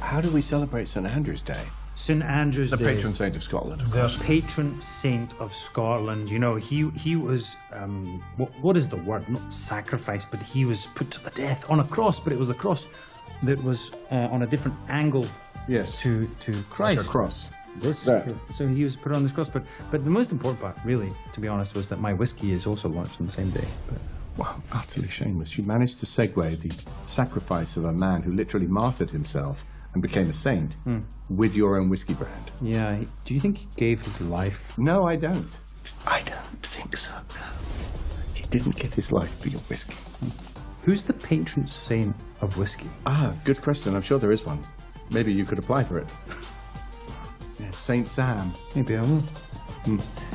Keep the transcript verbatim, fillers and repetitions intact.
How do we celebrate Saint Andrew's Day? Saint Andrew's The Day. patron saint of Scotland, of The course. patron saint of Scotland. You know, he he was, um, what, what is the word? Not sacrificed, but he was put to the death on a cross, but it was the cross that was uh, on a different angle Yes. to, to Christ. Like a cross. This, That. so he was put on this cross, but but the most important part, really, to be honest, was that my whiskey is also launched on the same day. But Wow, utterly shameless. You managed to segue the sacrifice of a man who literally martyred himself and became a saint with your own whiskey brand. yeah, he, do you think he gave his life? No, I don't. I don't think so. He didn't give his life for your whiskey. Who's the patron saint of whiskey? Ah, good question. I'm sure there is one. Maybe you could apply for it. Yeah, Saint Sam. Maybe I will. Hmm.